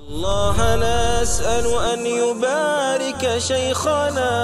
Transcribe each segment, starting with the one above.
الله نسأل أن يبارك شيخنا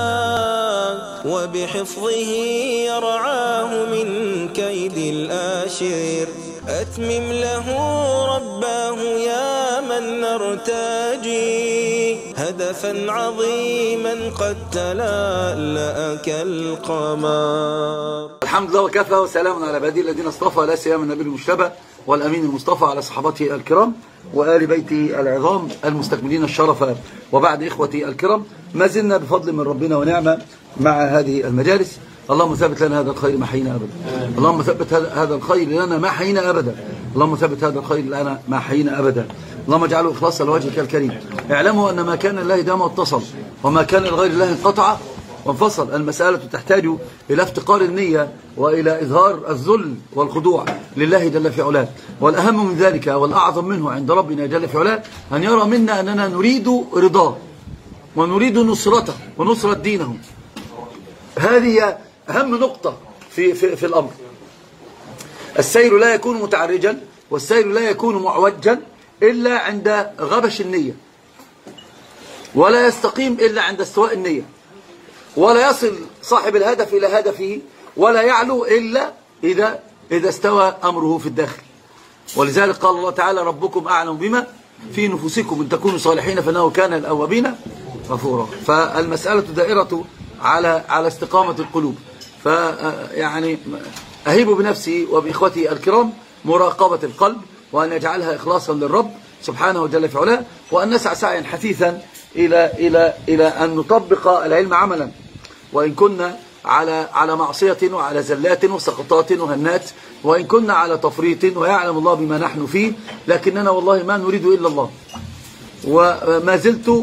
وبحفظه يرعاه من كيد الآشر. أتمم له رباه يا من نرتجي هدفا عظيما قد تلألأ كالقمر. الحمد لله وكفى وسلام على عباده الذين اصطفى، لا سيما النبي المجتبى والأمين المصطفى على صحابته الكرام وآل بيته العظام المستكملين الشرف. وبعد إخوتي الكرام، ما زلنا بفضل من ربنا ونعمة مع هذه المجالس. اللهم ثبت لنا هذا الخير ما حيينا أبدا، اللهم ثبت هذا الخير لنا ما حيينا أبدا، اللهم ثبت هذا الخير لنا ما حيينا أبدا، اللهم اجعله إخلاصا لوجهك الكريم. اعلموا أن ما كان لله دام واتصل، وما كان لغير الله انقطع وانفصل. المسألة تحتاج إلى افتقار النية وإلى إظهار الذل والخضوع لله جل في علاه. والأهم من ذلك والأعظم منه عند ربنا جل في علاه أن يرى منا أننا نريد رضاه ونريد نصرته ونصرة دينه. هذه أهم نقطة في الأمر. السير لا يكون متعرجا والسير لا يكون معوجا إلا عند غبش النية، ولا يستقيم إلا عند استواء النية، ولا يصل صاحب الهدف إلى هدفه ولا يعلو إلا إذا استوى أمره في الداخل. ولذلك قال الله تعالى: ربكم أعلم بما في نفوسكم إن تكونوا صالحين فإنه كان الأوابين غفورا. فالمسألة دائرة على استقامة القلوب. فيعني أهيب بنفسي وبإخوتي الكرام مراقبة القلب، وأن يجعلها إخلاصا للرب سبحانه وجل في علاه، وأن نسعى سعيا حثيثا إلى أن نطبق العلم عملا، وإن كنا على معصية وعلى زلات وسقطات وهنات، وإن كنا على تفريط ويعلم الله بما نحن فيه، لكننا والله ما نريد إلا الله. وما زلت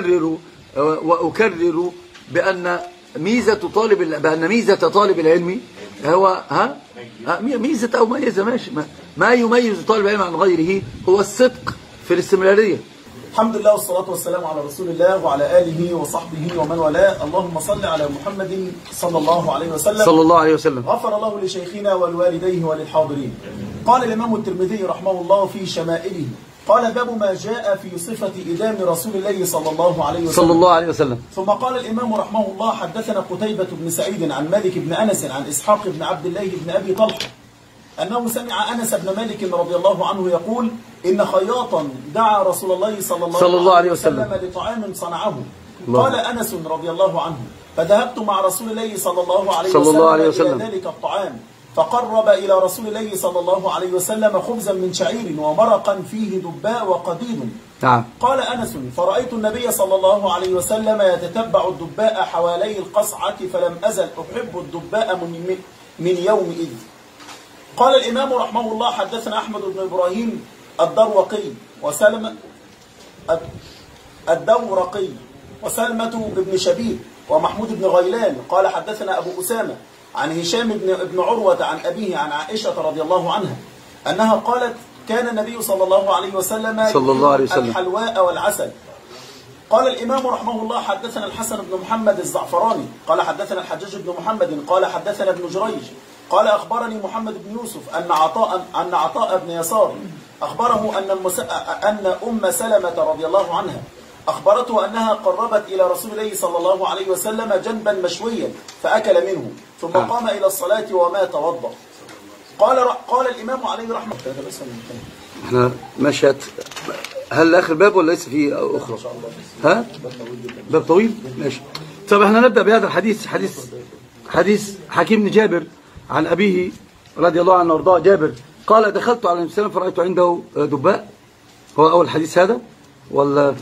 أكرر بأن ميزة طالب العلم هو ميزة أو ميزة ماشي، ما يميز طالب العلم عن غيره هو الصدق في الاستمرارية. الحمد لله والصلاة والسلام على رسول الله وعلى آله وصحبه ومن والاه. اللهم صل على محمد صلى الله عليه وسلم. غفر الله لشيخنا ولوالديه وللحاضرين. قال الإمام الترمذي رحمه الله في شمائله، قال: باب ما جاء في صفة إدام رسول الله صلى الله عليه وسلم. ثم قال الإمام رحمه الله: حدثنا قتيبة بن سعيد عن مالك بن أنس عن إسحاق بن عبد الله بن أبي طلحة أنه سمع أنس بن مالك رضي الله عنه يقول: إن خياطا دعا رسول الله صلى الله عليه وسلم لطعام صنعه. قال أنس رضي الله عنه: فذهبت مع رسول الله صلى الله عليه وسلم إلى ذلك الطعام، فقرب إلى رسول الله صلى الله عليه وسلم خبزا من شعير ومرقا فيه دباء وقديد. قال أنس: فرأيت النبي صلى الله عليه وسلم يتتبع الدباء حوالي القصعة، فلم أزل أحب الدباء من يومئذ. قال الإمام رحمه الله: حدثنا أحمد بن إبراهيم الدورقي وسلمة بن شبيب ومحمود بن غيلان قال حدثنا أبو أسامة عن هشام بن عروة عن أبيه عن عائشة رضي الله عنها أنها قالت: كان النبي صلى الله عليه وسلم الحلواء والعسل. قال الإمام رحمه الله: حدثنا الحسن بن محمد الزعفراني قال حدثنا الحجاج بن محمد قال حدثنا ابن جريج قال: أخبرني محمد بن يوسف أن عطاء بن يسار أخبره أن أم سلمة رضي الله عنها أخبرته أنها قربت إلى رسول الله صلى الله عليه وسلم جنبا مشويا فأكل منه ثم قام إلى الصلاة وما توضأ. قال الإمام عليه رحمه الله: احنا مشهد. هل آخر باب ولا ليس في أخرى؟ باب طويل؟ ماشي. طب احنا نبدأ بهذا الحديث، حديث حكيم بن جابر عن أبيه رضي الله عنه وارضاه. جابر قال: دخلت على النبي صلى الله عليه وسلم فرأيت عنده دباء. هو أول حديث هذا ولا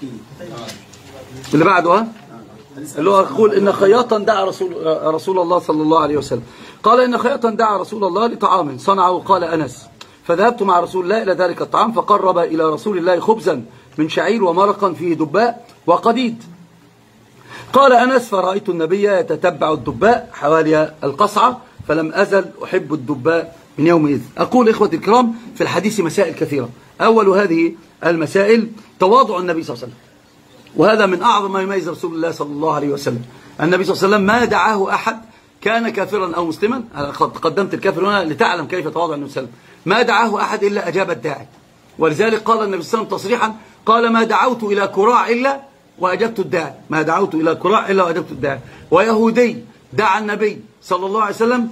اللي بعده؟ اللي هو يقول: إن خياطا دعا رسول الله صلى الله عليه وسلم. قال: إن خياطا دعا رسول الله لطعام صنعه. قال أنس: فذهبت مع رسول الله إلى ذلك الطعام، فقرب إلى رسول الله خبزا من شعير ومرقا فيه دباء وقديد. قال أنس: فرأيت النبي يتتبع الدباء حوالي القصعة، فلم أزل أحب الدباء من يومئذ. أقول إخوتي الكرام، في الحديث مسائل كثيرة. أول هذه المسائل تواضع النبي صلى الله عليه وسلم، وهذا من أعظم ما يميز رسول الله صلى الله عليه وسلم. النبي صلى الله عليه وسلم ما دعاه أحد كان كافرا أو مسلما. أنا قدمت الكافر هنا لتعلم كيف تواضع النبي صلى الله عليه وسلم. ما دعاه أحد إلا أجاب الداعي. ولذلك قال النبي صلى الله عليه وسلم تصريحا: قال ما دعوت إلى كراع إلا وأجبت الداعي، ما دعوت إلى كراع إلا وأجبت الداعي. ويهودي دعا النبي صلى الله عليه وسلم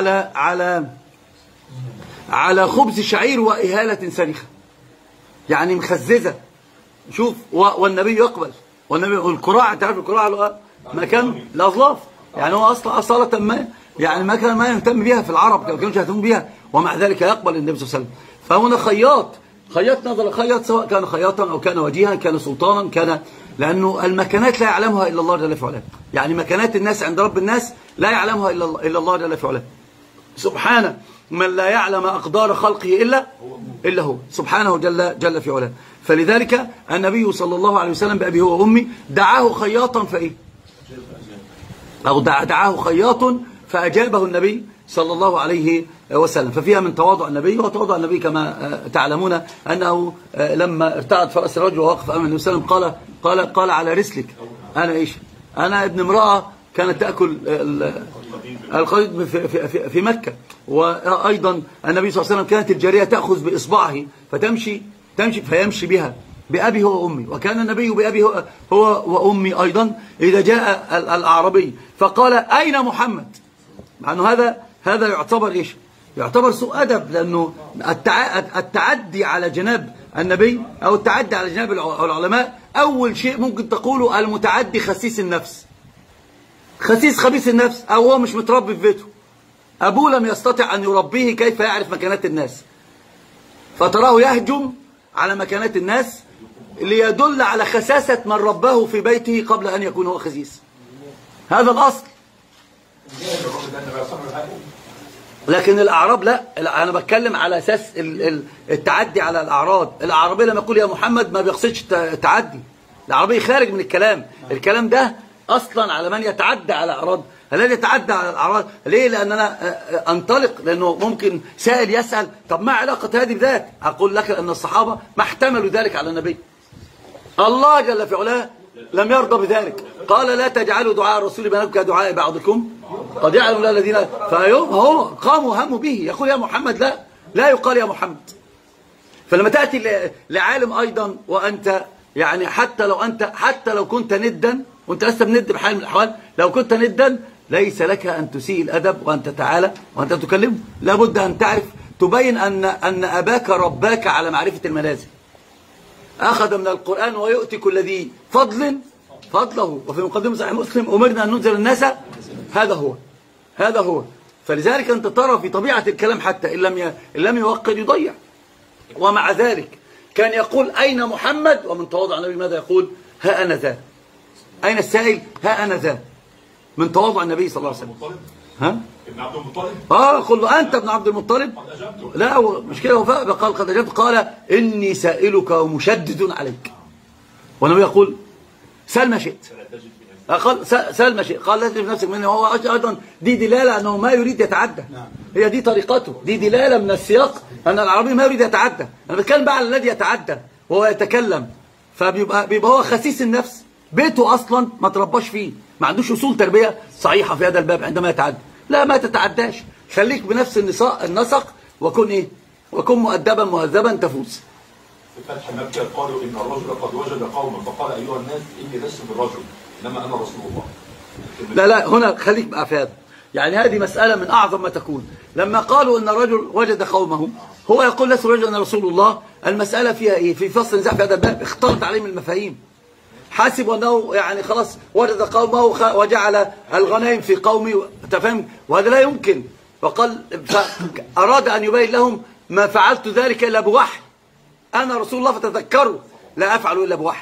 على خبز شعير وإهالة سريخة، يعني مخززة. شوف، والنبي يقبل. والنبي الكراع، تعرف الكراع مكان الأظلاف، يعني هو أصالة ما يعني ما كان ما يهتم بها في العرب، ما كانوش يهتمون بها، ومع ذلك يقبل النبي صلى الله عليه وسلم. فهنا خياط نظر خياط، سواء كان خياطا أو كان وجيها، كان سلطانا، كان، لأنه المكانات لا يعلمها إلا الله جل وعلا. يعني مكانات الناس عند رب الناس لا يعلمها إلا الله جل وعلا. سبحانه من لا يعلم أقدار خلقه إلا هو سبحانه جل في علاه. فلذلك النبي صلى الله عليه وسلم بأبي هو وأمي دعاه خياطا فإيه، أو دعاه خياط فأجابه النبي صلى الله عليه وسلم. ففيها من تواضع النبي. وتواضع النبي كما تعلمون أنه لما ارتعد فرأس الرجل ووقف أمام النبي صلى الله عليه وسلم قال على رسلك. أنا إيش؟ أنا ابن امرأة كانت تأكل القريد في مكة. وأيضا النبي صلى الله عليه وسلم كانت الجارية تأخذ بإصبعه فيمشي بها بأبي هو وأمي. وكان النبي بأبي هو وأمي أيضا إذا جاء الأعرابي فقال أين محمد؟ مع أنه هذا يعتبر إيش؟ يعتبر سوء أدب، لأنه التعدي على جناب النبي أو التعدي على جناب العلماء أول شيء ممكن تقوله المتعدي خسيس النفس، خبيث النفس، أو هو مش متربي في بيته، أبوه لم يستطع أن يربيه كيف يعرف مكانات الناس، فتراه يهجم على مكانات الناس ليدل على خساسة من رباه في بيته قبل أن يكون هو خسيس. هذا الأصل. لكن الأعراب لا، أنا بتكلم على أساس التعدي على الأعراض. الأعرابي لما يقول يا محمد ما بيقصدش تعدي، الأعرابي خارج من الكلام ده أصلا على من يتعدى على الأعراض. الذي يتعدى على الأعراض ليه؟ لأن أنا أنطلق، لأنه ممكن سائل يسأل طب ما علاقة هذه بذاك؟ أقول لك أن الصحابة ما احتملوا ذلك على النبي. الله جل في علاه لم يرضى بذلك، قال لا تجعلوا دعاء الرسول بينكم كدعاء بعضكم قد يعلم الله الذين، فهم قاموا هموا به يقول يا محمد، لا يقال يا محمد. فلما تأتي لعالم أيضا وأنت يعني حتى لو كنت ندا، وانت لست بند بحال من الأحوال، لو كنت ندا ليس لك أن تسيء الأدب وأنت تعالى وأنت تكلمه. لابد أن تعرف تبين أن أباك رباك على معرفة المنازل، أخذ من القرآن ويؤتي كل ذي فضله. وفي مقدمة صحيح مسلم أمرنا أن ننزل الناس، هذا هو. فلذلك أنت ترى في طبيعة الكلام حتى إن لم يوقد يضيع. ومع ذلك كان يقول أين محمد؟ ومن تواضع النبي ماذا يقول؟ ها أنا ذا. أين السائل؟ ها أنا ذا. من تواضع النبي صلى الله عليه وسلم. ها؟ ابن عبد المطلب. قل له أنت ابن عبد المطلب؟ لا، مش كده. قال قد أجبت. قال إني سائلك ومشدد عليك. والنبي يقول سل ما شئت. قال سل ما شئت. قال لا تجب نفسك مني. وهو أيضا دي دلالة أنه ما يريد يتعدى. هي دي طريقته، دي دلالة من السياق أن العربي ما يريد يتعدى. أنا بتكلم بقى على الذي يتعدى وهو يتكلم، فبيبقى هو خسيس النفس، بيته أصلا ما ترباش فيه، ما عندوش أصول تربية صحيحة في هذا الباب. عندما يتعدى لا، ما تتعداش، خليك بنفس النسق وكن مؤدبا مهذبا تفوز. في فتح مكة قالوا إن الرجل قد وجد قوما فقال أيها الناس إني لست بالرجل إنما أنا رسول الله. لا هنا خليك بقى في هذا. يعني هذه مسألة من أعظم ما تكون. لما قالوا إن الرجل وجد قومه، هو يقول لست رجل أنا رسول الله. المسألة فيها إيه؟ في فصل نزاع في هذا الباب، اختلط عليهم المفاهيم. حاسب أنه يعني خلاص وجد قومه وجعل الغنائم في قومي، تفهم؟ وهذا لا يمكن. فقال أراد أن يبين لهم ما فعلت ذلك إلا بوحي، أنا رسول الله فتذكروا لا أفعل إلا بوحي،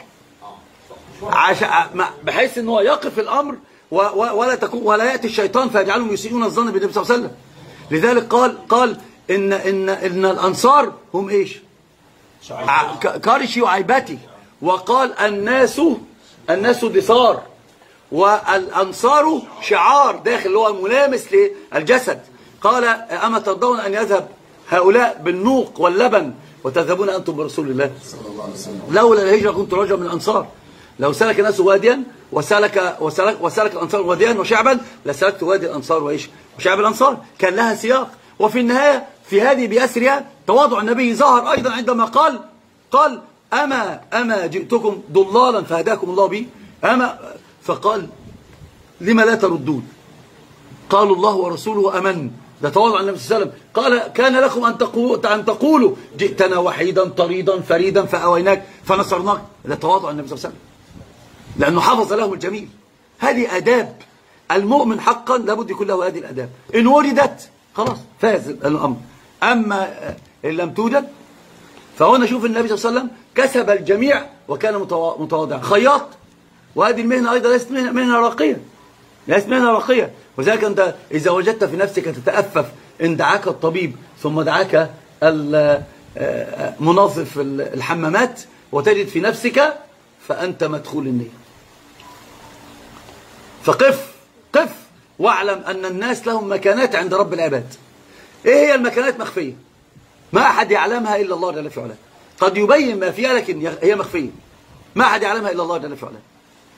بحيث أنه يقف الأمر ولا يأتي الشيطان فيجعلهم يسيئون الظن بالنبي صلى الله عليه وسلم. لذلك قال إن الأنصار هم إيش؟ كارشي وعيبتي. وقال الناس دثار، والأنصار شعار داخل اللي هو ملامس للجسد. قال أما ترضون أن يذهب هؤلاء بالنوق واللبن وتذهبون أنتم برسول الله؟ لولا الهجرة كنت رجلا من الأنصار. لو سلك الناس واديا وسلك الأنصار واديا وشعبا لسلكت وادي الأنصار وشعب الأنصار. كان لها سياق. وفي النهاية في هذه بأسرها تواضع النبي ظهر أيضا عندما قال أما جئتكم ضلالا فهداكم الله بي فقال لما لا تردون؟ قالوا الله ورسوله أمن. ده تواضع النبي صلى الله عليه وسلم. قال كان لكم أن تقولوا جئتنا وحيدا طريدا فريدا فأويناك فنصرناك. ده تواضع النبي صلى الله عليه وسلم، لأنه حفظ لهم الجميل. هذه أداب المؤمن حقا، لابد يكون له هذه الأداب. إن وجدت خلاص فاز الأمر، أما إن لم توجد فهنا شوف النبي صلى الله عليه وسلم كسب الجميع وكان متواضعا. خياط، وهذه المهنة أيضا ليست مهنة راقية، ليست مهنة راقية. وذلك أنت إذا وجدت في نفسك تتأفف إن دعاك الطبيب ثم دعاك منظف الحمامات وتجد في نفسك فأنت مدخول النية. فقف واعلم أن الناس لهم مكانات عند رب العباد. إيه هي المكانات؟ مخفية، ما أحد يعلمها إلا الله جل في علاه. قد يبين ما فيها لكن هي مخفية، ما أحد يعلمها إلا الله جل في علاه.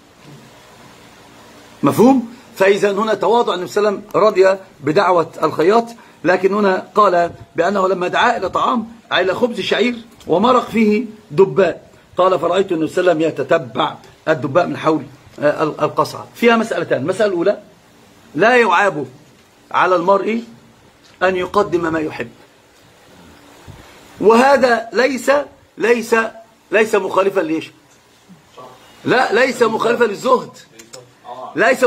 مفهوم؟ فإذا هنا تواضع النبي صلى الله عليه وسلم، رضي بدعوة الخياط. لكن هنا قال بأنه لما دعا إلى طعام إلى خبز شعير ومرق فيه دباء، قال فرأيت النبي صلى الله عليه وسلم يتتبع الدباء من حول القصعة. فيها مسألتان. المسألة الأولى لا يعاب على المرء أن يقدم ما يحب، وهذا ليس مخالفا ليش؟ لا، ليس مخالفا للزهد، ليس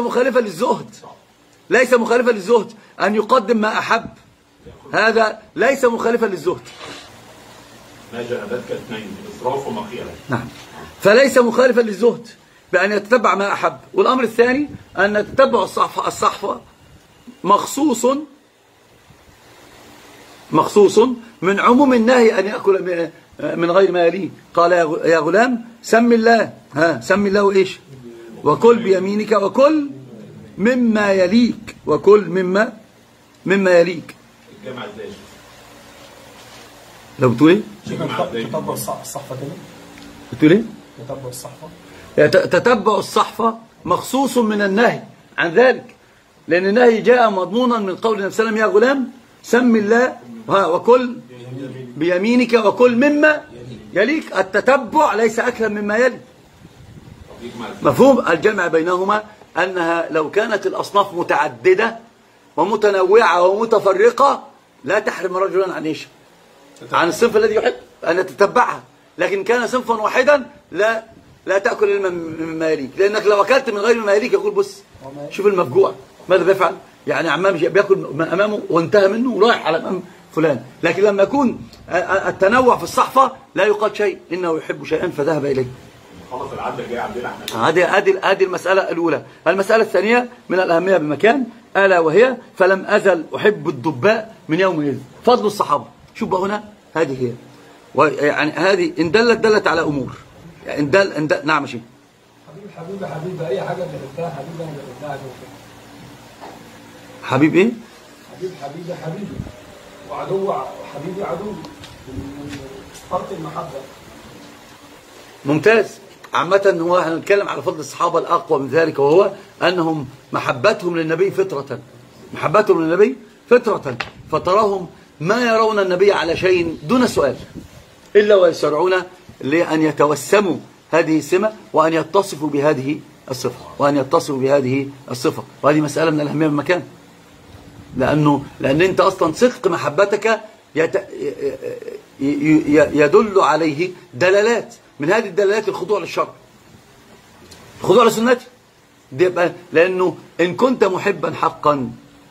مخالفا للزهد أن يقدم ما أحب، هذا ليس مخالفا للزهد. ما جنبتك اثنين، إسراف ومخيلة. نعم، فليس مخالفا للزهد بأن يتتبع ما أحب. والأمر الثاني أن تتبع الصحفة مخصوص من عموم النهي أن يأكل من غير ما يليه. قال يا غلام سم الله، سم الله وإيش؟ وكل بيمينك وكل مما يليك، وكل مما يليك. الجامعة ازاي؟ لو بتقول ايه؟ تتبع الصحفة كده؟ بتقول ايه؟ تتبع الصحفة؟ تتبع الصحفة مخصوص من النهي عن ذلك، لأن النهي جاء مضمونا من قول النبي صلى الله عليه وسلم يا غلام سم الله وكل بيمينك وكل مما يليك. التتبع ليس أكلا مما يلي. مفهوم الجمع بينهما أنها لو كانت الأصناف متعددة ومتنوعة ومتفرقة لا تحرم رجلا عن إيش؟ عن الصنف الذي يحب أن يتتبعها. لكن كان صنفا واحدا لا تأكل إلا مما يليك، لأنك لو أكلت من غير مما يليك يقول بص شوف المفجوع ماذا بيفعل، يعني عمام بيأكل من أمامه وانتهى منه ورايح على أمام فلان. لكن لما يكون التنوع في الصحفة لا يقال شيء، إنه يحب شيئا فذهب إليه. خلاص العدل جاي عندنا احنا. هذه المسألة الأولى. المسألة الثانية من الأهمية بمكان، ألا وهي فلم أزل أحب الدباء من يومئذ. فضل الصحابة، شوف بقى هنا هذه هي، يعني هذه إن دلت على أمور، يعني إن دل نعم شيء. حبيب أي حاجة بنحبها، حبيب أنا بنحبها. حبيب إيه؟ حبيبي وعدو حبيبي عدو، فرق المحبة. ممتاز. عامة هو هنتكلم على فضل الصحابة الأقوى من ذلك، وهو أنهم محبتهم للنبي فطرة، فتراهم ما يرون النبي على شيء دون سؤال إلا ويسرعون لأن يتوسموا هذه السمة وأن يتصفوا بهذه الصفة، وهذه مسألة من الأهمية بالمكان، لأن أنت أصلا صدق محبتك يدل عليه دلالات، من هذه الدلالات الخضوع للشرع، الخضوع لسنته. لأنه إن كنت محبا حقا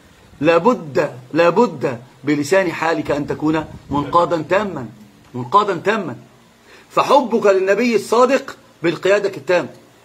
لابد بلسان حالك أن تكون منقادا تاما، فحبك للنبي الصادق بالقيادة التام،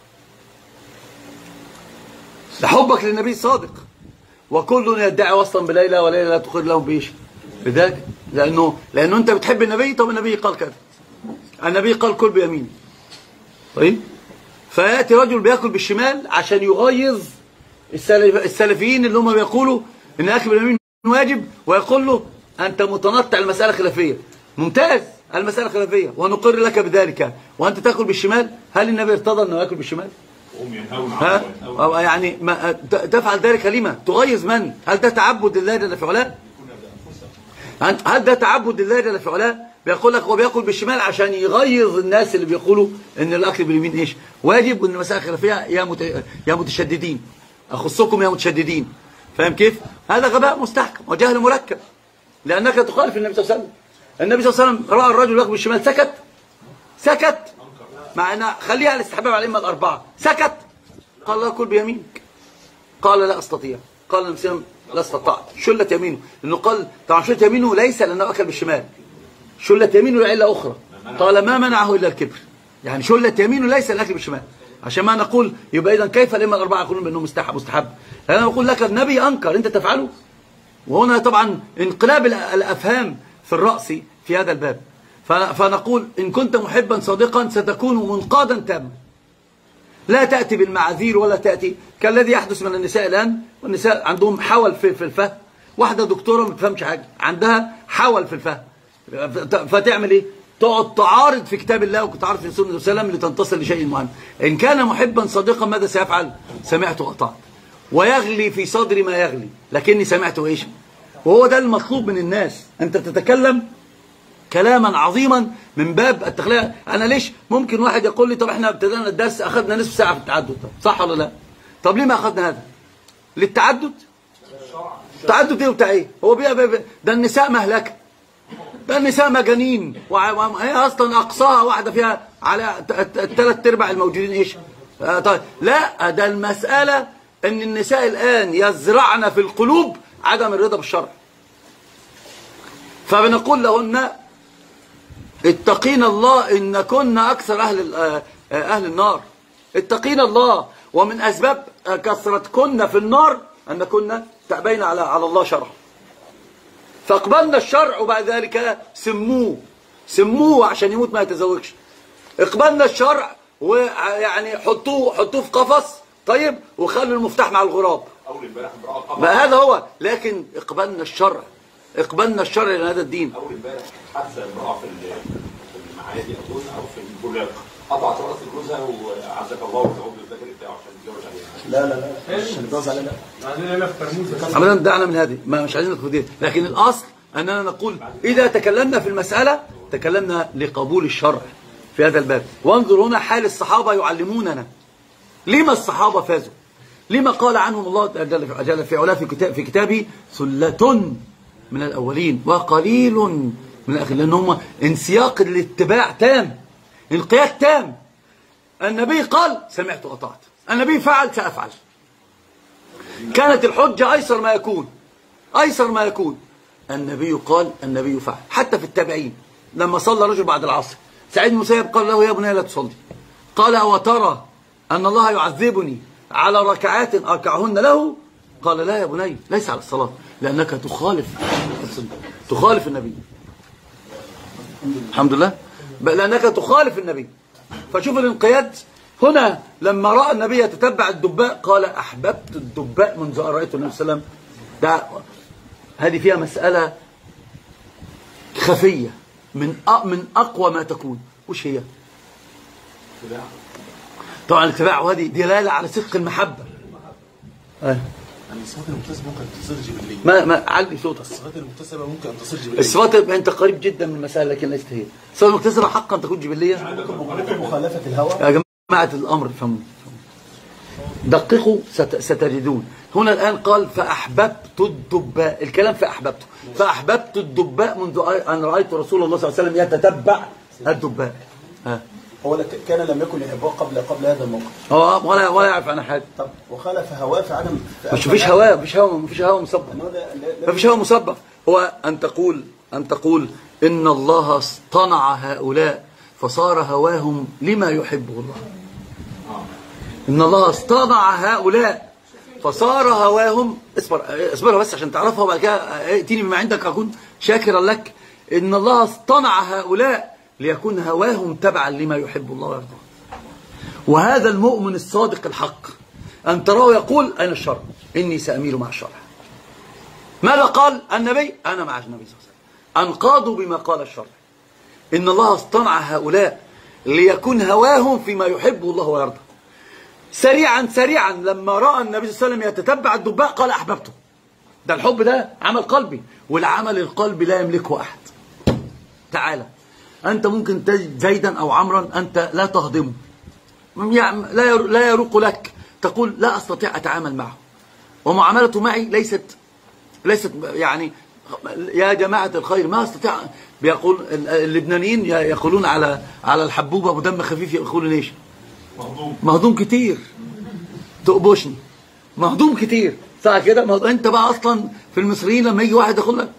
لحبك للنبي الصادق. وكل يدعي وصلا بليلى وليلى لا تخر لهم بإيش؟ بذلك، لأنه أنت بتحب النبي. طب النبي قال كذا، النبي قال كل بيمين، طيب فيأتي رجل بيأكل بالشمال عشان يغيظ السلفيين اللي هم بيقولوا إن أكل باليمين واجب، ويقول له أنت متنطع، المسألة خلافية. ممتاز، المسألة خلافية ونقر لك بذلك، وأنت تأكل بالشمال. هل النبي ارتضى أنه يأكل بالشمال؟ يعني ما تفعل ذلك لما؟ تغيظ من؟ هل ده تعبد لله جل في علاه؟ هل ده تعبد لله جل في علاه؟ بيقول لك هو بياكل بالشمال عشان يغيظ الناس اللي بيقولوا ان الاكل باليمين ايش واجب، وان المسائل خلافيه يا متشددين، اخصكم يا متشددين. فاهم كيف؟ هذا غباء مستحكم وجهل مركب، لانك تخالف النبي صلى الله عليه وسلم. النبي صلى الله عليه وسلم راى الرجل ياكل بالشمال سكت مع ان خليها على الاستحباب على الائمه الاربعه، سكت. قال له كل بيمينك، قال لا استطيع، قال النبي صلى الله عليه وسلم لا استطعت، شلت يمينه، لانه قال طبعا شلت يمينه ليس لانه اكل بالشمال، شلت يمينه لعله اخرى، قال ما منعه الا الكبر، يعني شلت يمينه ليس الاكل بالشمال، عشان ما نقول يبقى اذا كيف الائمه الاربعه يقولون بانه مستحب. انا بقول لك النبي انكر، انت تفعله. وهنا طبعا انقلاب الافهام في الراس في هذا الباب. فنقول ان كنت محبا صادقا ستكون منقادا تاما، لا تاتي بالمعاذير ولا تاتي كالذي يحدث من النساء الان، والنساء عندهم حول في الفهم. واحده دكتوره ما بتفهمش حاجه، عندها حول في الفهم، فتعمل ايه؟ تقعد تعارض في كتاب الله وتعارض في سنه وسلم لتنتصر لشيء معين. ان كان محبا صادقا ماذا سيفعل؟ سمعت واطعت، ويغلي في صدري ما يغلي، لكني سمعت وايش؟ وهو ده المطلوب من الناس. انت تتكلم كلاما عظيما من باب التخلية. انا ليش ممكن واحد يقول لي طب احنا ابتدأنا الدرس اخذنا نصف ساعه في التعدد، صح ولا لا؟ طب ليه ما اخذنا هذا؟ للتعدد؟ التعدد ايه وبتاع ايه؟ هو ده النساء مهلكه، ده النساء مجانين، وهي اصلا اقصاها واحده فيها على الثلاث ارباع الموجودين ايش؟ طيب لا، ده المساله ان النساء الان يزرعن في القلوب عدم الرضا بالشرع، فبنقول لهن اتقين الله ان كنا اكثر اهل النار، اتقين الله. ومن اسباب كثرتكن في النار ان كنا تأبين على الله شرعا، فاقبلنا الشرع وبعد ذلك سموه عشان يموت ما يتزوجش. اقبلنا الشرع ويعني حطوه في قفص طيب وخلوا المفتاح مع الغراب. اول امبارح امراه ما هذا هو، لكن اقبلنا الشرع لان هذا الدين. اول امبارح حادثه امراه في المعادي اظن او في البولاق، قطعت راس جوزها وعزك الله وتعوض الذكر بتاعه عشان يتجوز عليها. لا مش هنتجوز عليها، لا ابدا، دعنا من هذه، مش عايزين ندخل فيها، لكن الاصل اننا نقول اذا تكلمنا في المساله تكلمنا لقبول الشرع في هذا الباب. وانظر هنا حال الصحابه يعلموننا لما الصحابه فازوا، لما قال عنهم الله جل في علاه في كتابه ثلة من الأولين وقليل من الآخرين، لأن هم انسياق الاتباع تام، انقياد تام. النبي قال سمعت وأطعت، النبي فعل سأفعل، كانت الحجة أيسر ما يكون. النبي قال، النبي فعل. حتى في التابعين لما صلى رجل بعد العصر، سعيد بن المسيب قال له يا بني لا تصلي، قال وترى أن الله يعذبني على ركعات أركعهن له؟ قال لا يا بني، ليس على الصلاة، لأنك تخالف النبي. الحمد لله، لأنك تخالف النبي. فشوف الانقياد هنا. لما رأى النبي يتتبع الدباء قال أحببت الدباء منذ أن رأيت النبي صلى الله عليه وسلم. هذه فيها مسألة خفية من أقوى ما تكون. وش هي؟ طبعا الاتباع، وهذه دلالة على صدق المحبة. الصفات المكتسبة ممكن تصير جبلية. ما علي صوتك. الصفات المكتسبة ممكن أن تصير جبلية. الصفات أنت قريب جدا من المسألة لكن ليست هي. الصفات المكتسبة حقا تكون جبلية. ممكن مخالفة الهوى. يا جماعة الأمر فهموا، دققوا ستجدون. هنا الآن قال فأحببت الدباء، الكلام فأحببت الدباء منذ أن رأيت رسول الله صلى الله عليه وسلم يتتبع الدباء. هو كان لم يكن يحبه قبل هذا الموقف. هو ولا يعرف عنها حاجه. طب وخالف هواه في عدم، مفيش هواه مسبب. هو ان تقول ان الله اصطنع هؤلاء فصار هواهم لما يحبه الله. ان الله اصطنع هؤلاء فصار هواهم. اصبر بس عشان تعرفها، وبعد كده ائتني بما عندك اكون شاكرا لك. ان الله اصطنع هؤلاء ليكون هواهم تبعا لما يحب الله ويرضاه. وهذا المؤمن الصادق الحق أن تراه يقول أين الشرع؟ إني سأميل مع الشرع. ماذا قال النبي؟ أنا مع النبي صلى الله عليه وسلم. أنقادوا بما قال الشرع. إن الله اصطنع هؤلاء ليكون هواهم فيما يحب الله ويرضى. سريعا لما رأى النبي صلى الله عليه وسلم يتتبع الدباء قال أحببته. ده الحب ده عمل قلبي، والعمل القلبي لا يملكه أحد. تعالى أنت ممكن تجد زيدا أو عمرا أنت لا تهضمه، يعني لا يروق لك، تقول لا أستطيع أتعامل معه، ومعاملته معي ليست يعني يا جماعة الخير ما أستطيع. بيقول اللبنانيين يقولون على الحبوبة ودم خفيف، يقولون ايش؟ مهضوم كتير. تقبشني مهضوم كتير، صح كده؟ انت بقى اصلا في المصريين لما يجي واحد يقول لك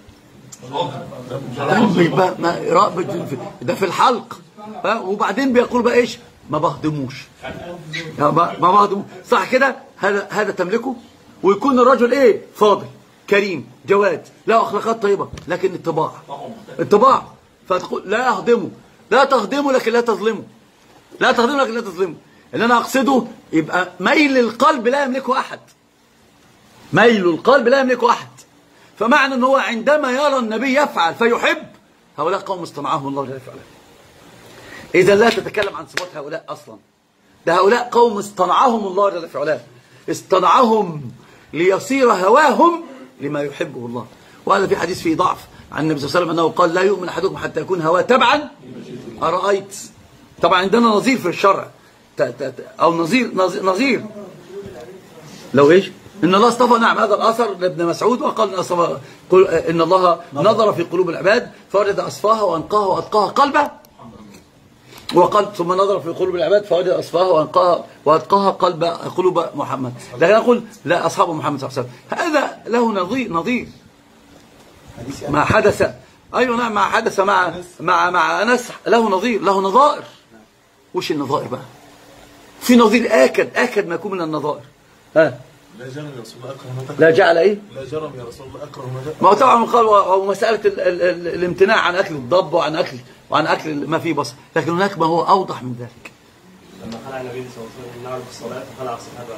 ده في الحلق، وبعدين بيقول بقى ايش؟ ما بهضموش، ما بهضموش، صح كده؟ هذا تملكه. ويكون الرجل ايه؟ فاضل كريم جواد له اخلاقات طيبه، لكن الطباع فتقول لا اهضمه، لا تهضمه لكن لا تظلمه، لا تهضمه لكن لا تظلمه. اللي انا اقصده يبقى ميل القلب لا يملكه احد، ميل القلب لا يملكه احد. فمعنى ان هو عندما يرى النبي يفعل فيحب، هؤلاء قوم اصطنعهم الله جل وعلا. اذا لا تتكلم عن صفات هؤلاء اصلا، ده هؤلاء قوم اصطنعهم الله جل وعلا، اصطنعهم ليصير هواهم لما يحبه الله. وهذا في حديث فيه ضعف عن النبي صلى الله عليه وسلم أنه قال لا يؤمن أحدكم حتى يكون هواه تبعا أرأيت. طبعا عندنا نظير في الشرع أو نظير لو إيش؟ إن الله اصطفى، نعم هذا الأثر لابن مسعود، وقال إن الله نظر في قلوب العباد فوجد أصفاها وأنقاها وأتقاها قلبه، وقال ثم نظر في قلوب العباد فوجد أصفاها وأتقاها قلوب محمد. لكن أقول لا أصحاب محمد صلى الله عليه وسلم، هذا له نظير ما حدث. أيوة نعم، ما حدث مع أنس له نظير، له نظائر. وش النظائر بقى؟ في نظير آكد ما يكون من النظائر. ها لا جرم يا رسول الله أكره لا جعل إيه؟ لا جرم يا رسول الله أكره ما هو طبعا قال ومسألة الامتناع عن أكل الضب وعن أكل ما فيه بصر، لكن هناك ما هو أوضح من ذلك. لما خلع النبي صلى الله عليه وسلم النار في الصلاة فخلع الصحابة.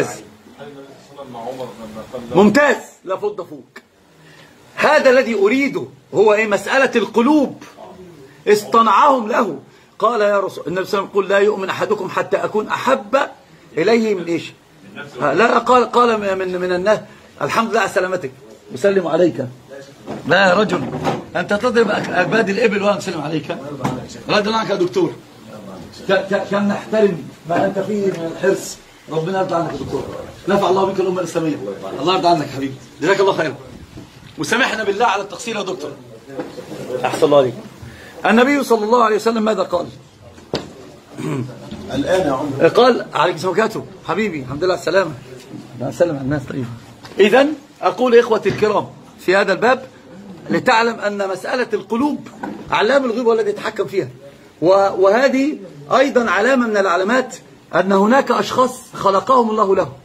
ممتاز، لا فض فوق. هذا الذي أريده هو إيه؟ مسألة القلوب اصطنعهم له. قال يا رسول النبي صلى الله عليه وسلم قل لا يؤمن أحدكم حتى أكون أحب إليه من إيش؟ لا قال من الناس الحمد لله على سلامتك وسلم عليك. لا يا رجل أنت تضرب أكباد الإبل وأنا أسلم عليك. رد عنك يا دكتور، كان نحترم ما أنت فيه من الحرص. ربنا يرضى عنك يا دكتور، نفع الله بك الأمة الإسلامية. الله يرضى عنك حبيبي، جزاك الله خيرا، وسامحنا بالله على التقصير يا دكتور. أحسن الله عليك. النبي صلى الله عليه وسلم ماذا قال؟ الآن يا عمر قال عليك سمكاته حبيبي الحمد لله على السلامة. سلم على الناس. طيب إذن أقول إخوتي الكرام في هذا الباب لتعلم أن مسألة القلوب علام الغيب والذي يتحكم فيها، وهذه أيضا علامة من العلامات أن هناك أشخاص خلقهم الله له.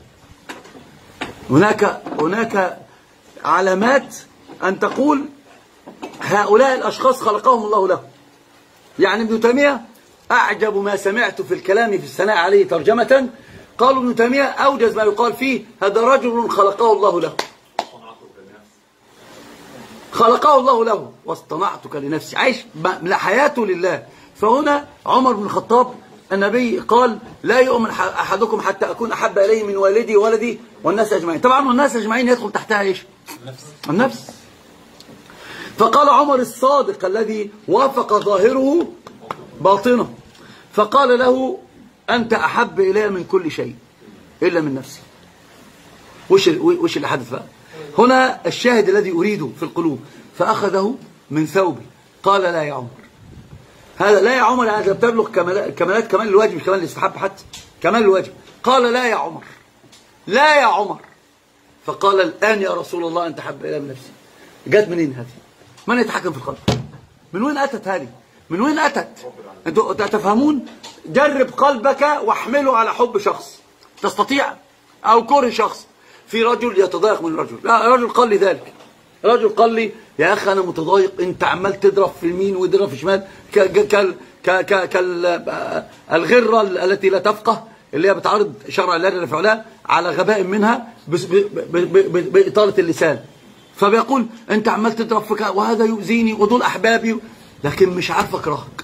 هناك علامات أن تقول هؤلاء الأشخاص خلقهم الله له. يعني ابن تيمية أعجب ما سمعت في الكلام في الثناء عليه ترجمة، قالوا ابن تيمية أوجز ما يقال فيه هذا رجل خلقه الله له، خلقه الله له واصطنعتك لنفسي، عايش حياته لله. فهنا عمر بن الخطاب النبي قال لا يؤمن أحدكم حتى أكون أحب إليه من والدي وولدي والناس أجمعين. طبعا والناس أجمعين يدخل تحتها إيش؟ النفس. فقال عمر الصادق الذي وافق ظاهره باطنه، فقال له أنت أحب إلي من كل شيء إلا من نفسي. وش اللي حدث بقى؟ هنا الشاهد الذي أريده في القلوب. فأخذه من ثوبه قال لا يا عمر، هذا لا يا عمر يعني بتبلغ كمالات كمال الواجب مش كمال الاستحباب حتى، كمال الواجب. قال لا يا عمر، لا يا عمر. فقال الآن يا رسول الله أنت أحب إلي من نفسي. جت منين هذه؟ من يتحكم في القلب؟ من وين أتت هذه؟ من وين أتت؟ أنتوا تفهمون؟ جرب قلبك واحمله على حب شخص تستطيع أو كره شخص. في رجل يتضايق من رجل، لا رجل قال لي ذلك، رجل قال لي يا أخي أنا متضايق، أنت عمال تضرب في اليمين وتضرب في الشمال كالغرة التي لا تفقه، اللي هي بتعرض شرع الله جل وعلا على غباء منها بإطالة اللسان. فبيقول أنت عمال تضرب فيك وهذا يؤذيني ودول أحبابي، لكن مش عارف أكرهك.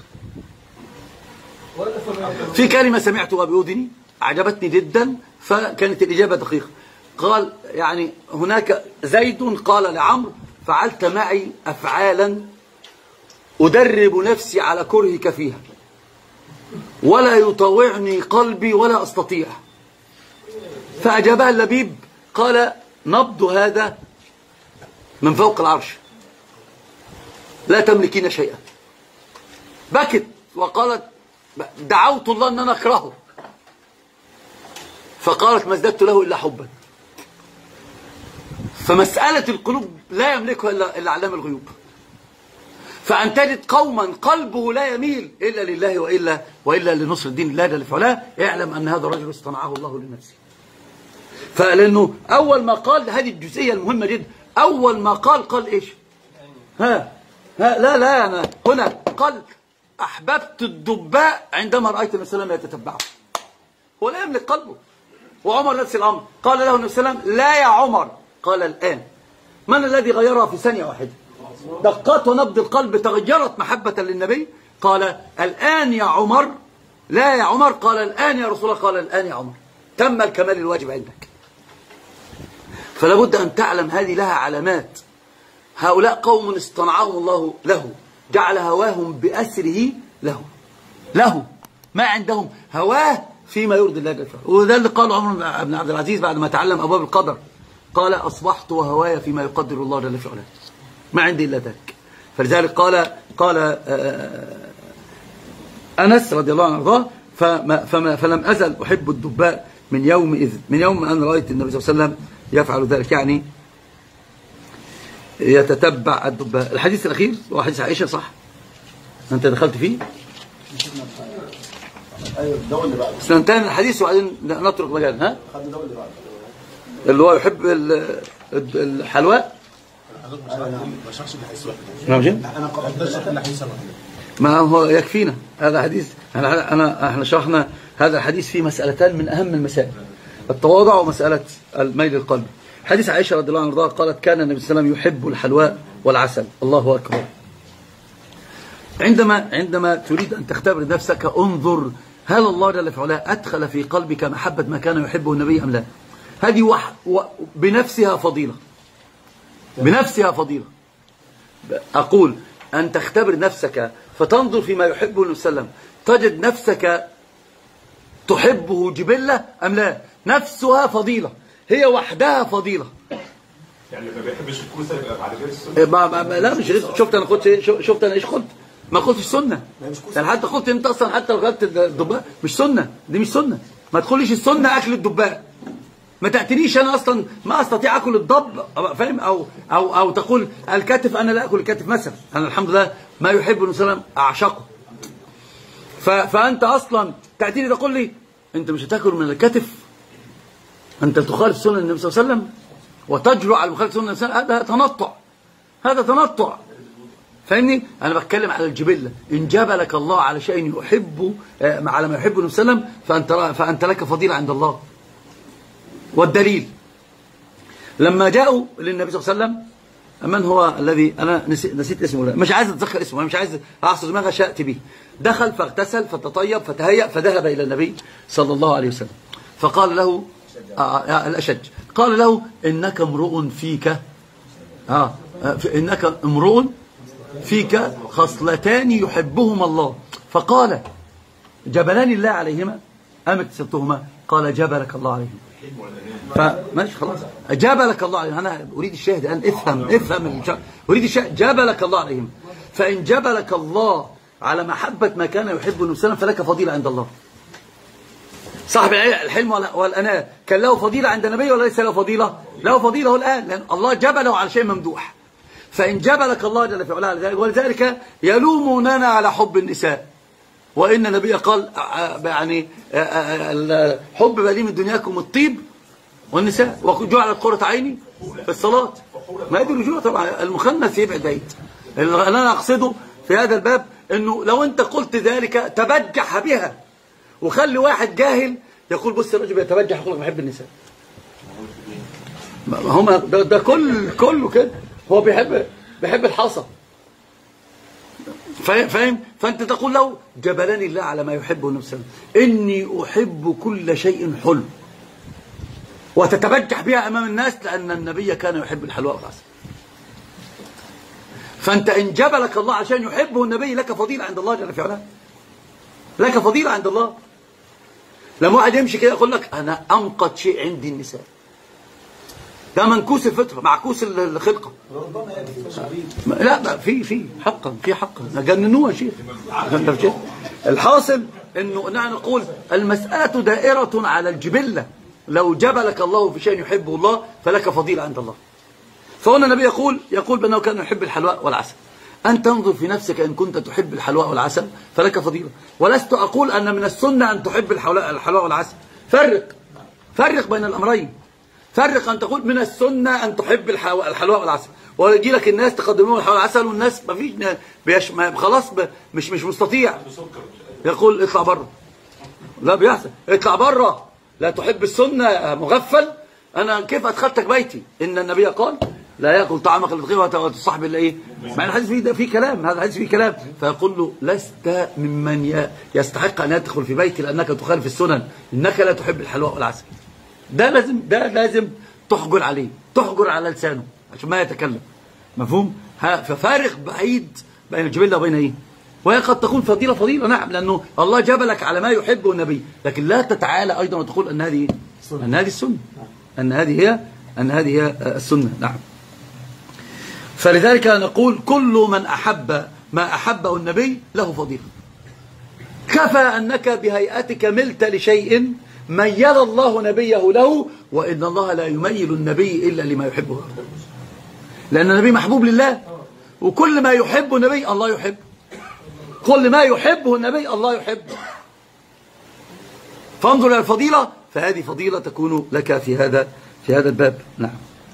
في كلمة سمعتها بأذني أعجبتني جدا، فكانت الإجابة دقيقة. قال يعني هناك زيد قال لعمرو فعلت معي أفعالا أدرب نفسي على كرهك فيها، ولا يطاوعني قلبي ولا أستطيع. فأجابها اللبيب قال: نبض هذا من فوق العرش، لا تملكين شيئا. بكت وقالت: دعوت الله أن أنا أكرهه. فقالت: ما ازددت له إلا حبا. فمسألة القلوب لا يملكها إلا علام الغيوب. فأن تجد قوما قلبه لا يميل إلا لله وإلا لنصر الدين الله جل وعلا، اعلم أن هذا الرجل اصطنعه الله لنفسه. فلأنه أول ما قال هذه الجزئية المهمة جدا، أول ما قال إيش؟ لا أنا هنا قال: أحببت الدباء عندما رأيت النبي صلى الله عليه وسلم يتتبعه. هو لا يملك قلبه. وعمر نفس الأمر، قال له النبي صلى الله عليه وسلم: لا يا عمر. قال: الآن. من الذي غيرها في ثانية واحدة؟ دقات ونبض القلب تغيرت محبة للنبي. قال: الآن يا عمر. لا يا عمر. قال: الآن يا رسول الله. قال: الآن يا عمر. تم الكمال الواجب عندك. فلا بد أن تعلم هذه لها علامات. هؤلاء قوم اصطنعهم الله له، جعل هواهم بأسره له ما عندهم هواه فيما يرضي الله جل وعلا. وده اللي قاله عمر بن عبد العزيز بعد ما تعلم أبواب القدر. قال: أصبحت وهواي فيما يقدر الله جل وعلا، ما عندي إلا ذلك. فلذلك قال أنس رضي الله عنه وارضاه: فلم أزل أحب الدباء من يوم أن رأيت النبي صلى الله عليه وسلم يفعل ذلك، يعني يتتبع الدباء. الحديث الأخير هو حديث عائشة، صح؟ أنت دخلت فيه؟ ايوه الدول اللي بعده. سننتهي من الحديث وبعدين نترك مجال. ها؟ خد الدول اللي بعده. اللي هو يحب الحلواء. انا ما بشرحش الحديث واحد. انا قرأت الحديث واحد. ما هو يكفينا هذا حديث. احنا شرحنا هذا الحديث في مسألتان من أهم المسائل: التواضع ومسألة الميل القلب. حديث عائشة رضي الله عنها قالت: كان النبي صلى الله عليه وسلم يحب الحلواء والعسل. الله أكبر. عندما تريد أن تختبر نفسك، انظر هل الله جل وعلا أدخل في قلبك محبة ما كان يحبه النبي أم لا. هذه بنفسها فضيلة، بنفسها فضيلة. أقول أن تختبر نفسك فتنظر فيما يحبه النبي صلى الله عليه وسلم، تجد نفسك تحبه جبلة أم لا. نفسها فضيلة، هي وحدها فضيلة. يعني ما بيحبش الكوسة يبقى بعد كده السنة؟ لا مش شفت أنا إيش قلت؟ ما قلتش سنة. يعني حتى قلت أنت أصلا حتى لو قلت الدباء مش سنة، دي مش سنة. ما تقوليش السنة أكل الدباء، ما تأتنيش أنا أصلا ما أستطيع أكل الضب، فاهم؟ أو تقول الكتف، أنا لا أكل الكتف مثلا. أنا الحمد لله ما يحب النبي صلى الله عليه وسلم أعشقه. فأنت أصلا تأتيني تقول لي أنت مش هتاكل من الكتف، أنت تخالف سنة النبي صلى الله عليه وسلم وتجرؤ على مخالفة سنة النبي صلى الله عليه وسلم. هذا تنطع، هذا تنطع. فاهمني؟ أنا بتكلم على الجبلة. إن جبلك الله على شيء يحبه، على ما يحبه النبي صلى الله عليه وسلم، فأنت لك فضيلة عند الله. والدليل لما جاءوا للنبي صلى الله عليه وسلم، من هو الذي أنا نسيت اسمه، مش عايز أتذكر اسمه، أنا مش عايز أعصر دماغي، شأت به. دخل فاغتسل فتطيب فتهيأ فذهب إلى النبي صلى الله عليه وسلم، فقال له الأشج، قال له: إنك امرؤ فيك إنك امرؤ فيك خصلتان يحبهما الله. فقال: جبلان الله عليهما أم اكتسبتهما؟ قال: جبلك الله عليهما. فماشي خلاص، جبلك الله عليهم. أنا أريد الشاهد الآن، افهم أريد الشاهد. جبلك الله عليهم. فإن جبلك الله على محبة ما كان يحبه النبي صلى الله عليه وسلم فلك فضيلة عند الله. صاحب الحلم والأناة كان له فضيلة عند النبي ولا ليس له فضيلة؟ له فضيلة الآن، لأن الله جبله على شيء ممدوح. فإن جبلك الله جل وعلا على ذلك، ولذلك يلوموننا على حب النساء، وإن النبي قال يعني حب بليم دنياكم الطيب والنساء، وجعلت قرة عيني في الصلاة. ما يدري رجوع طبعا، المخنث يبعد بعيد. اللي أنا أقصده في هذا الباب أنه لو أنت قلت ذلك تبجح بها، وخلي واحد جاهل يقول: بص الرجل بيتبجح يقول لك بحب النساء. هم ده كله كده، هو بيحب الحصى. فاهم؟ فأنت تقول له: جبلني الله على ما يحبه النبي صلى الله عليه وسلم، إني أحب كل شيء حلو، وتتبجح بها أمام الناس لأن النبي كان يحب الحلوى والعسل. فأنت إن جبلك الله عشان يحبه النبي لك فضيلة عند الله جل في علاه، لك فضيلة عند الله. لما واحد يمشي كده يقول لك أنا أنقض شيء عندي النساء، ده منكوس الفطرة معكوس الخلقة. لا في حقا جننوها شيخ. الحاصل انه نحن نقول المسألة دائرة على الجبلة. لو جبلك الله في شيء يحبه الله فلك فضيلة عند الله. فهنا النبي يقول بأنه كان يحب الحلواء والعسل. أن تنظر في نفسك إن كنت تحب الحلواء والعسل فلك فضيلة. ولست أقول أن من السنة أن تحب الحلواء والعسل. فرق بين الأمرين. فرق أن تقول من السنة أن تحب الحلواء والعسل، ويجي لك الناس تقدمون الحلواء والعسل والناس ما فيش خلاص مش مستطيع، يقول اطلع بره. لا بيحصل، اطلع بره، لا تحب السنة مغفل. أنا كيف أدخلتك بيتي؟ إن النبي قال لا يأكل طعامك الغيبة وتصاحب إلا إيه؟ مع أن الحديث فيه كلام، هذا الحديث فيه كلام. فيقول له لست ممن يستحق أن يدخل في بيتي لأنك تخالف السنن، إنك لا تحب الحلواء والعسل. ده لازم تحجر عليه، تحجر على لسانه عشان ما يتكلم. مفهوم؟ ففارق بعيد بين الجبلة وبين ايه؟ وهي قد تكون فضيلة نعم، لأنه الله جبلك على ما يحبه النبي، لكن لا تتعالى أيضا وتقول أن هذه السنة، أن هذه هي السنة. نعم. فلذلك نقول كل من أحب ما أحبه النبي له فضيلة. كفى أنك بهيئتك ملت لشيء ميل الله نبيه له، وإن الله لا يميل النبي إلا لما يحبه، لأن النبي محبوب لله، وكل ما يحبه النبي الله يحب، كل ما يحبه النبي الله يحب. فانظر إلى الفضيلة، فهذه فضيلة تكون لك في هذا الباب. نعم.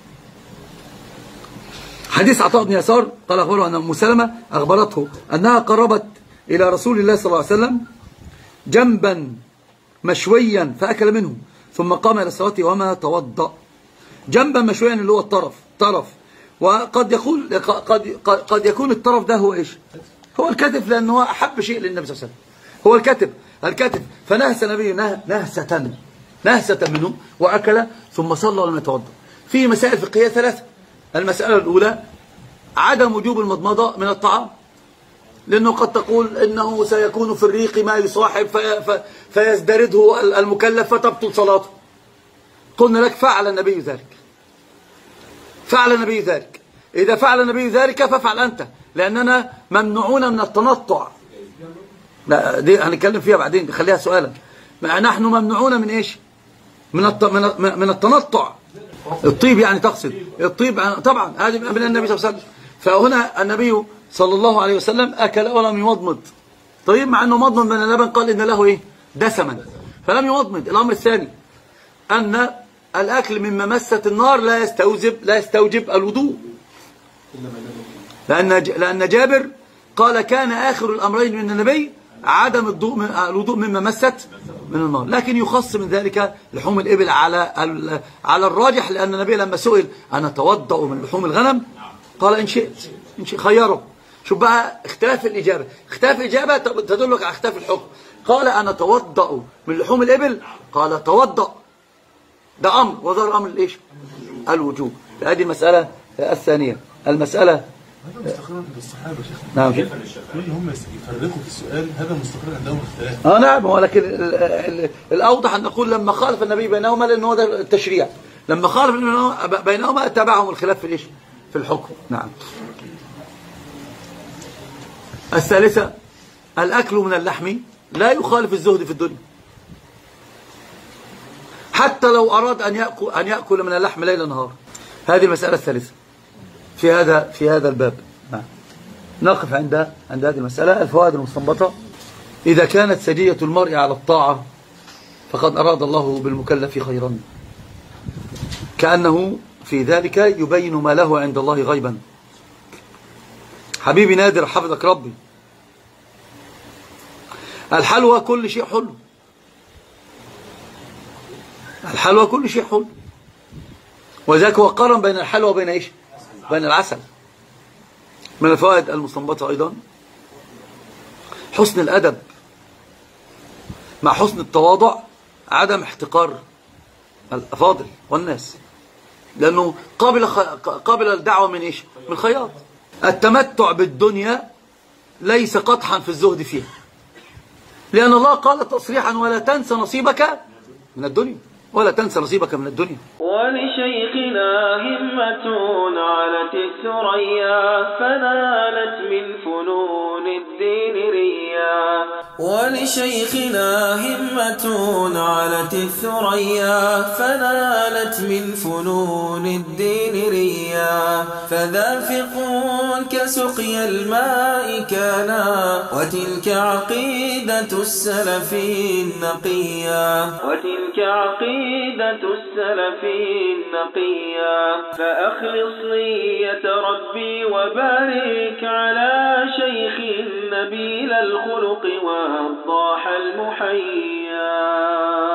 حديث عطاء بن يسار قال أخبره أن أم سلمة أخبرته أنها قربت إلى رسول الله صلى الله عليه وسلم جنبا مشويا فأكل منه ثم قام إلى الصلاة وما توضأ. جنبا مشويا اللي هو طرف، وقد يقول قد يكون الطرف ده هو إيش؟ هو الكتف، لأنه هو أحب شيء للنبي صلى الله عليه وسلم، هو الكتف. فنهس النبي نهسة منه وأكل ثم صلى ولم يتوضأ. في مسائل فقهية ثلاثة. المسألة الأولى عدم وجوب المضمضة من الطعام، لأنه قد تقول إنه سيكون في الريق ما يصاحب فيزدرده المكلف فتبطل صلاته. قلنا لك فعل النبي ذلك. إذا فعل النبي ذلك فافعل أنت، لأننا ممنوعون من التنطع. لا دي هنتكلم فيها بعدين، خليها سؤالا. نحن ممنوعون من إيش؟ من التنطع. الطيب يعني تقصد الطيب طبعا هذه من النبي صلى الله عليه وسلم. فهنا النبي صلى الله عليه وسلم أكل ولم يمضمض. طيب مع أنه مضمض من اللبن قال إن له إيه؟ دسما، فلم يمضمض. الأمر الثاني أن الأكل مما مست النار لا يستوجب الوضوء، لأن جابر قال كان آخر الأمرين من النبي عدم الوضوء مما مست من النار، لكن يخص من ذلك لحوم الإبل على الراجح، لأن النبي لما سئل أنا أتوضأ من لحوم الغنم قال إن شئت خيره. شوف بقى اختلاف الإجابة تدلك على اختلاف الحكم. قال أنا أتوضأ من لحوم الإبل، قال توضأ، ده أمر، وذا الأمر الإيش؟ الوجوب. هذه المسألة الثانية. المسألة هذا مستقر بالصحابة شيخ. نعم شيخ. كل هم يفرقوا في السؤال، هذا مستقر عندهم اختلاف. نعم، ولكن الأوضح أن نقول لما خالف النبي بينهما، لأنه هذا التشريع، لما خالف بينهما تبعهم الخلاف في الإيش؟ في الحكم. نعم. الثالثة الأكل من اللحم لا يخالف الزهد في الدنيا، حتى لو أراد أن يأكل من اللحم ليل نهار. هذه المسألة الثالثة في هذا الباب. نعم. نقف عند هذه المسألة. الفوائد المستنبطة: إذا كانت سجية المرء على الطاعة فقد أراد الله بالمكلف خيرا، كأنه في ذلك يبين ما له عند الله غيبا. حبيبي نادر حفظك ربي، الحلوى كل شيء حلو، الحلوى كل شيء حلو، وذاك هو قارن بين الحلوى وبين ايش؟ بين العسل. من الفوائد المستنبطة أيضا حسن الأدب مع حسن التواضع، عدم احتقار الأفاضل والناس، لأنه قابل الدعوة من ايش؟ من خياط. التمتع بالدنيا ليس قطحا في الزهد فيها، لأن الله قال تصريحا ولا تنسى نصيبك من الدنيا، ولا تنسى نصيبك من الدنيا. ولشيخنا همة علت الثريا فنالت من فنون الدين ريا. ولشيخنا همة علت الثريا فنالت من فنون الدين ريا. فذافق كسقي الماء كانا وتلك عقيدة السلف النقيا. وتلك عقيدة السلف النقيا. فأخلص نية ربي وبارك على شيخ نبيل الخلق وضاح المحيا.